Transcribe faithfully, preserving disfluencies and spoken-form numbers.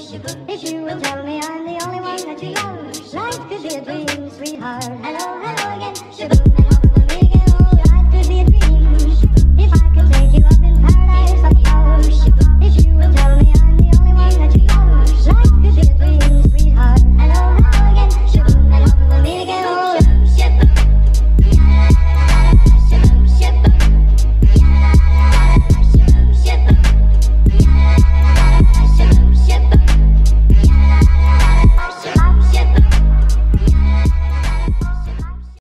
If you will tell me I'm the only one that you love, life could be a dream, sweetheart. Hello, hello again.